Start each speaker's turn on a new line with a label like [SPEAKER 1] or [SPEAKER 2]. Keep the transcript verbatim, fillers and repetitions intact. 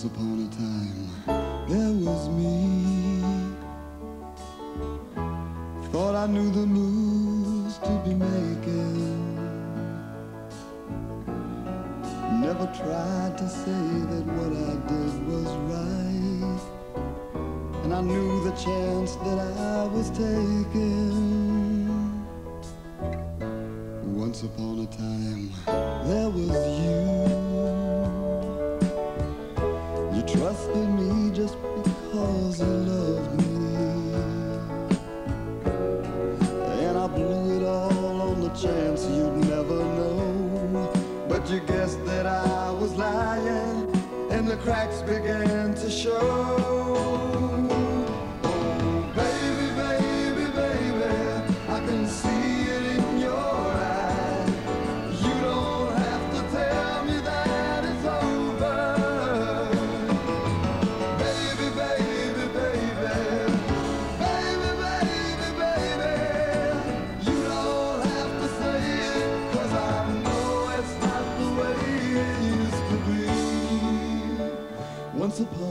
[SPEAKER 1] Once upon a time, there was me. Thought I knew the moves to be making. Never tried to say that what I did was right, and I knew the chance that I was taking. Once upon a time, there was you. You trusted me just because you loved me, and I blew it all on the chance you'd never know. But you guessed that I was lying, and the cracks began to show. Oh, baby, baby, baby, I can see it in your eyes. You don't have to tell me that it's over. Baby, baby, baby, baby, baby, baby, you don't have to say it, 'cause I know it's not the way it used to be. Once upon